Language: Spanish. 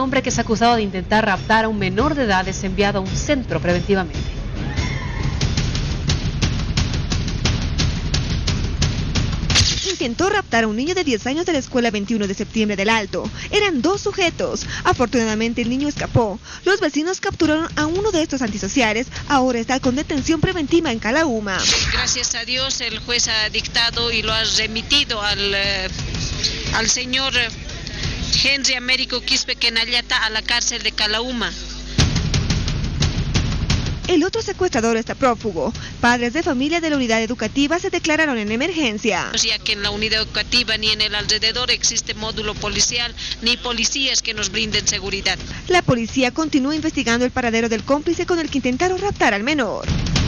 hombre que es acusado de intentar raptar a un menor de edad es enviado a un centro preventivamente. Intentó raptar a un niño de 10 años de la escuela 21 de septiembre del Alto. Eran 2 sujetos. Afortunadamente el niño escapó. Los vecinos capturaron a uno de estos antisociales. Ahora está con detención preventiva en Calauma. Gracias a Dios el juez ha dictado y lo ha remitido al señor Henry Américo Quispe Kenayata a la cárcel de Calauma. El otro secuestrador está prófugo. Padres de familia de la unidad educativa se declararon en emergencia. Ya que en la unidad educativa ni en el alrededor existe módulo policial ni policías que nos brinden seguridad. La policía continúa investigando el paradero del cómplice con el que intentaron raptar al menor.